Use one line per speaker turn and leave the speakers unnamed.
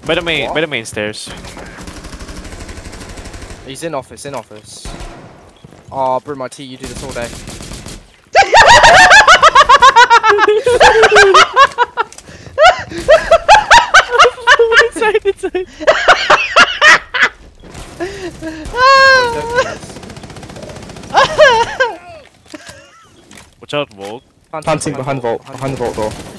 By the main stairs.
He's in office, Oh, bro, my T, you do this all day.
Inside. Watch out, Volk.
Hunting behind the vault door.